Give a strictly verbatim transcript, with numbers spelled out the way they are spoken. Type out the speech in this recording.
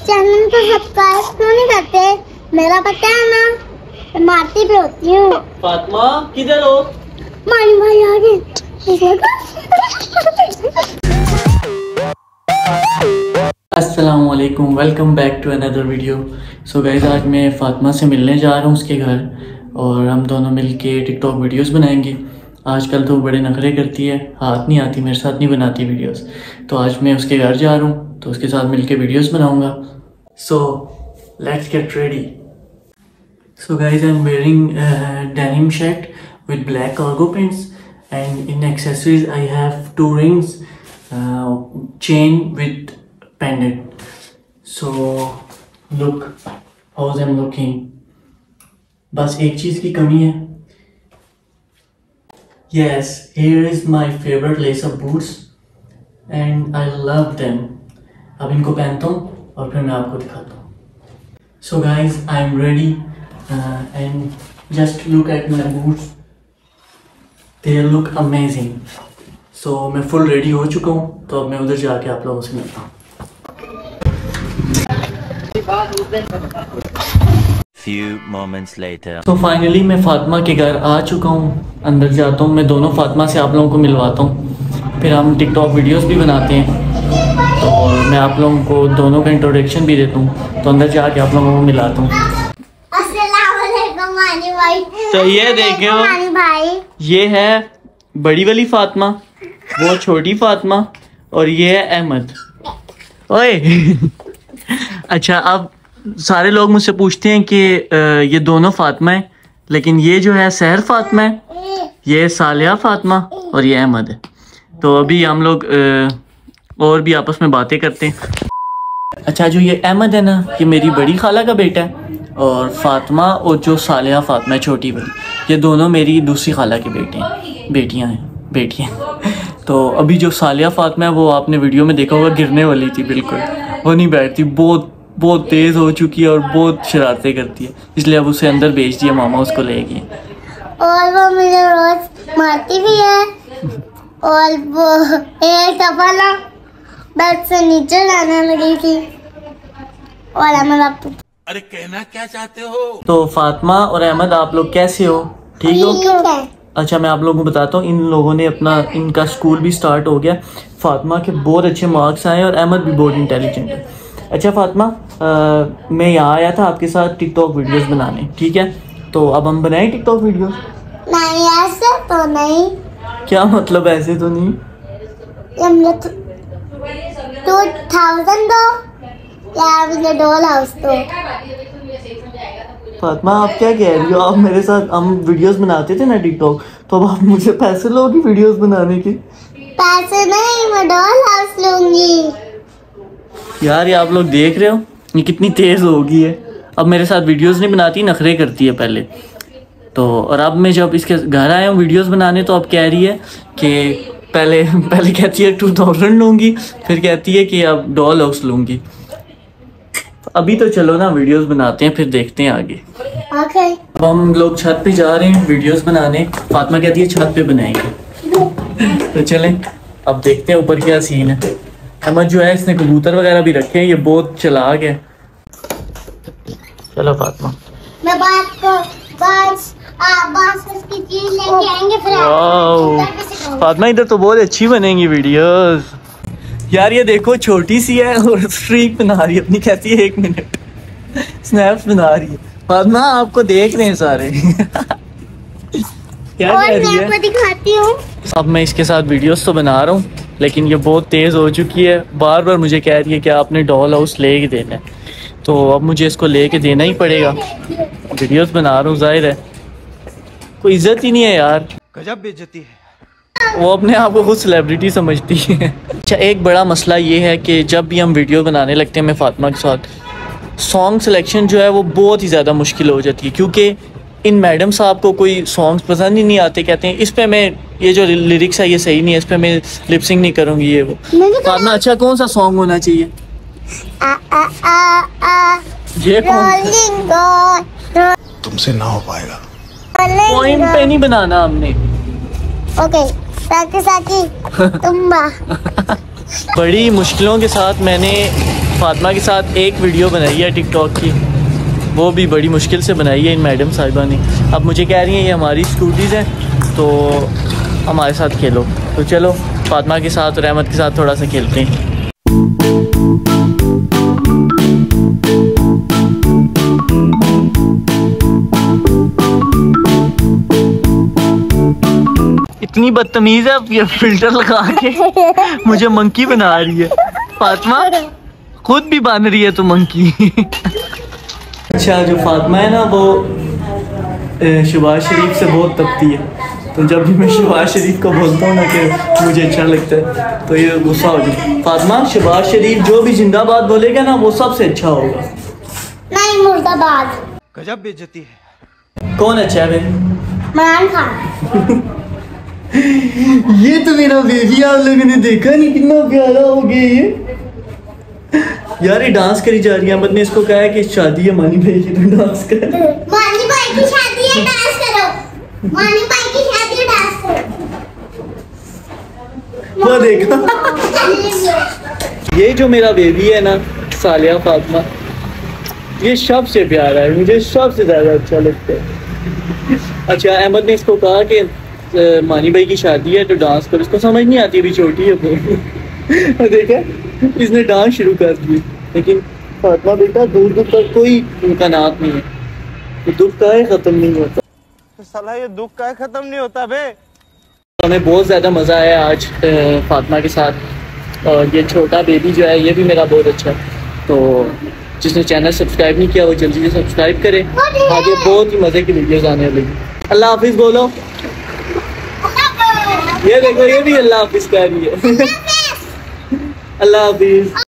Channel को subscribe क्यों नहीं करते? मेरा पता है ना, मारती भी होती हूँ। फातिमा किधर हो? मानी भाई आ गए। अस्सलाम वालेकुम, welcome back to another video. So guys, आज मैं फातिमा से मिलने जा रहा हूँ उसके घर और हम दोनों मिलके टिकटॉक वीडियोस बनाएंगे। आजकल तो बड़े नखरे करती है, हाथ नहीं आती, मेरे साथ नहीं बनाती वीडियोस। तो आज मैं उसके घर जा रहा हूँ तो उसके साथ मिलके वीडियोस बनाऊँगा। So let's get ready. So guys, I'm wearing a denim shirt with black cargo pants, and in accessories I have two rings, uh, chain with pendant. So look how I'm looking. बस एक चीज की कमी है। Yes, here is my favorite lace up boots and I love them. अब इनको पहनता हूँ और फिर मैं आपको दिखाता हूँ। So guys, I'm ready. Uh, and just look at my boots, they look amazing. So मैं full ready हो चुका हूँ, तो अब मैं उधर जाके आप लोगों से मिलता हूँ। Few moments later. तो फाइनली मैं फातिमा के घर आ चुका हूँ। अंदर जाता हूँ, मैं दोनों फातिमा से आप लोगों को मिलवाता हूँ, फिर हम टिकटॉक वीडियोस भी बनाते हैं और मैं आप लोगों को दोनों का इंट्रोडक्शन भी देता हूँ। तो अंदर जाके आप लोगों को मिलाता हूँ। तो ये देखो, ये है बड़ी वाली फातिमा, वो छोटी फातिमा और ये है अहमद। ओए अच्छा, अब सारे लोग मुझसे पूछते हैं कि ये दोनों फातिमा है, लेकिन ये जो है सहर फातिमा है, ये सालिया फातिमा और ये अहमद है। तो अभी हम लोग और भी आपस में बातें करते हैं। अच्छा, जो ये अहमद है ना, ये मेरी बड़ी खाला का बेटा है, और फातिमा और जो सालिया फातिमा छोटी बड़ी, ये दोनों मेरी दूसरी खाला के बेटे हैं, बेटियां हैं बेटियां तो अभी जो सालिया फातिमा है वो आपने वीडियो में देखा होगा, गिरने वाली थी, बिल्कुल वो नहीं बैठती, बहुत बहुत तेज़ हो चुकी है और बहुत शरारतें करती है, इसलिए अब उसे अंदर भेज दिया, मामा उसको ले गए। और वो मुझे रोज मारती भी है और वो एक दफा ना बेड से नीचे जाने लगी थी और हमारा। अरे कहना क्या चाहते हो? तो फातिमा और अहमद, आप लोग कैसे हो? ठीक हो? अच्छा, मैं आप लोगों को बताता हूँ, इन लोगों ने अपना, इनका स्कूल भी स्टार्ट हो गया। फातिमा के बहुत अच्छे मार्क्स आए और अहमद भी बहुत इंटेलिजेंट है। अच्छा फातिमा, आ, मैं यहाँ आया था आपके साथ टिकटॉक वीडियोस बनाने, ठीक है? तो अब हम बनाएं टिकटॉक वीडियोस? नहीं, ऐसे तो नहीं। क्या मतलब ऐसे तो नहीं? टू थाउजेंड दो या मुझे डॉल हाउस दो। फातिमा, आप क्या कह रही हो? आप मेरे साथ, हम वीडियोस बनाते थे ना टिकटॉक, तो अब आप मुझे पैसे लोगी वीडियोस बनाने के? पैसे नहीं, मैं डॉल हाउस लूंगी। यार, ये आप लोग देख रहे हो, ये कितनी तेज हो गई है। अब मेरे साथ वीडियोस नहीं बनाती, नखरे करती है पहले तो। और अब मैं जब इसके घर आया हूँ वीडियोस बनाने, तो अब कह रही है कि पहले पहले कहती है टू थाउजेंड लूँगी, फिर कहती है कि अब डॉल हाउस लूँगी। अभी तो चलो ना वीडियोस बनाते हैं, फिर देखते हैं आगे। ओके। अब हम लोग छत पे जा रहे हैं वीडियोस बनाने। फातिमा कहती है छत पे बनाएंगे, तो चलें अब देखते हैं ऊपर क्या सीन है। अहमद जो है, इसने कबूतर वगैरह भी रखे हैं, ये बहुत चालाक है। चलो फातिमा, मैं बात को बस आप बस उसकी चीज लेके आएंगे, फिर वाह फातिमा, इधर तो बहुत अच्छी बनेंगी वीडियोस। यार ये देखो, छोटी सी है और स्ट्रीक बना रही है अपनी, कहती है एक मिनट स्नैप्स बना रही है। फातिमा, आपको देख रहे हैं सारे क्या और कह रही है? मैं आपको दिखाती हूँ। अब मैं इसके साथ वीडियोस तो बना रहा हूँ, लेकिन ये बहुत तेज़ हो चुकी है, बार बार मुझे कह रही है कि आपने डॉल हाउस ले के देना है। तो अब मुझे इसको ले के देना ही पड़ेगा, वीडियोस बना रहा हूँ, जाहिर है कोई इज्जत ही नहीं है यार, गजब बेइज्जती है। वो अपने आप को खुद सेलिब्रिटी समझती है। अच्छा, एक बड़ा मसला ये है कि जब भी हम वीडियो बनाने लगते हैं मैं फातिमा के साथ, सॉन्ग सिलेक्शन जो है वो बहुत ही ज़्यादा मुश्किल हो जाती है, क्योंकि इन मैडम साहब को कोई सॉन्ग्स पसंद ही नहीं आते, कहते हैं इस पे मैं, ये जो लिरिक्स है ये सही नहीं है, इस पे मैं लिपसिंग नहीं करूँगी, ये वो। फातिमा, अच्छा कौन सा सॉन्ग होना चाहिए? आ, आ, आ, आ, ये कौन? तुमसे ना हो पाएगा। पॉइंट पे नहीं बनाना हमने। ओके, साकी साकी तुम्बा। बड़ी मुश्किलों के साथ मैंने फातिमा के साथ एक वीडियो बनाई है टिकटॉक की, वो भी बड़ी मुश्किल से बनाई है इन मैडम साहिबा ने। अब मुझे कह रही हैं ये हमारी स्कूटीज़ हैं तो हमारे साथ खेलो। तो चलो फातिमा के साथ और अहमद के साथ थोड़ा सा खेलते हैं। इतनी बदतमीज है ये फिल्टर लगा के मुझे मंकी बना रही है। फातिमा खुद भी बन रही है तो मंकी। अच्छा जो फातिमा है ना वो शहबाज शरीफ से बहुत तपती है, तो जब भी मैं शहबाज शरीफ को बोलता हूँ ना कि मुझे अच्छा लगता है तो ये गुस्सा हो जाए। फातिमा शहबाज शरीफ जो भी जिंदाबाद बोलेगा ना वो सबसे अच्छा होगा। नहीं मुर्दाबाद। गजब बेइज्जती है। कौन अच्छा है भाई? इमरान खान। ये तो मेरा बेबी, आप लोगों ने देखा नहीं कितना प्यारा हो गया ये। यार ये डांस करी जा रही है। अहमद ने इसको कहा है कि शादी है मानी भाई की तो डांस कर। मानी भाई की शादी है डांस करो। मानी भाई की शादी है डांस करो। वो देखो ये जो मेरा बेबी है ना सालिया फातिमा, ये सबसे प्यारा है, मुझे सबसे ज्यादा अच्छा लगता है। अच्छा अहमद ने इसको कहा कि मानी भाई की शादी है तो डांस करो, इसको समझ नहीं आती, अभी छोटी है। देखा इसने डांस शुरू कर दिया, लेकिन फातिमा बेटा दूर दूर तक कोई इम्कानात नहीं है, तो दुख का है खत्म नहीं होता। तो साला ये दुख का खत्म नहीं होता बे। हमें बहुत ज़्यादा मज़ा आया आज फातिमा के साथ, और ये छोटा बेबी जो है ये भी मेरा बहुत अच्छा है। तो जिसने चैनल सब्सक्राइब नहीं किया वो जल्दी से सब्सक्राइब करे, आगे बहुत ही मज़े की वीडियोज़ आने वाली। अल्लाह हाफिज़ बोलो। ये देखो ये भी अल्लाह हाफिज़ कह रही है। अल्लाह हाफिज़।